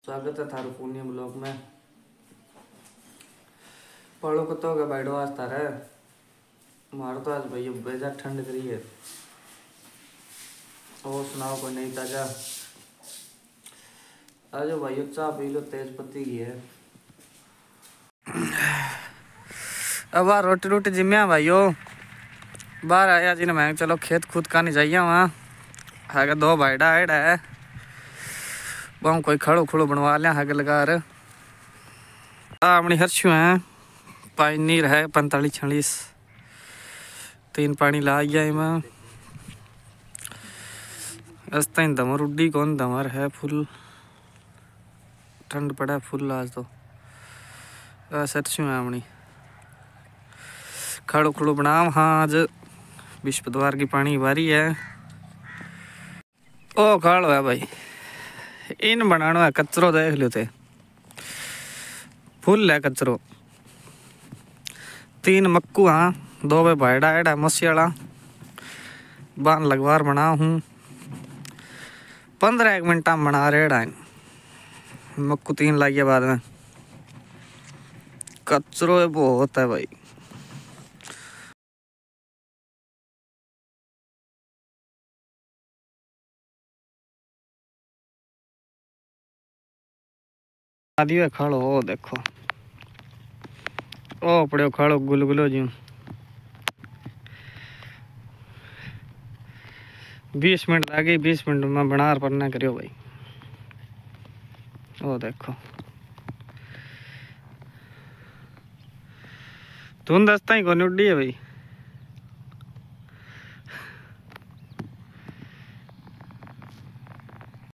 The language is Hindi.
स्वागत है थारो पूर्णिया ब्लॉग में। पढ़ो को तो बैठो आज तारे मारो तो आज भाई बेजा ठंड करी है। और सुनाओ कोई नहीं ताजा। आज भाई चाह पी लो तेज पत्ती की है। अब रोटी रोटी जिम्या भाइयों बाहर आया जी ने मैं चलो खेत खुद का नहीं जाइए वहाँ है दो भाईडा हेड है वहाँ कोई खड़ो खुड़ो बनवा लिया है लगा रहे अपनी हर्षु है पानीर है 45-46 तीन पानी ला गया मैं रस्ता ही दमर उड्डी कौन दमर है फुल ठंड पड़ा फुल आज तो हर्षु है अपनी खड़ो खुड़ो बनाओ। हाँ आज बृहस्पतिवार की पानी बारी है। ओ खाड़ो है भाई इन बनाना है कचरो देख लो थे फुल है कचरो। 3 मक्कू हाँ 2 वे भाईडा एडा मसियाला बान लगवार बना हूँ 15 मिनट बना रेड़ा मक्कू 3 लाइए बाद में कचरो बहुत है भाई। आदि खाड़ो ओ देखो ओ पड़ो खाड़ो गुलगुलो जी 20 मिनट लगे 20 मिनट में बना पड़ना करियो भाई। ओ देखो तुम दसता ही कौन उड्डी है भाई।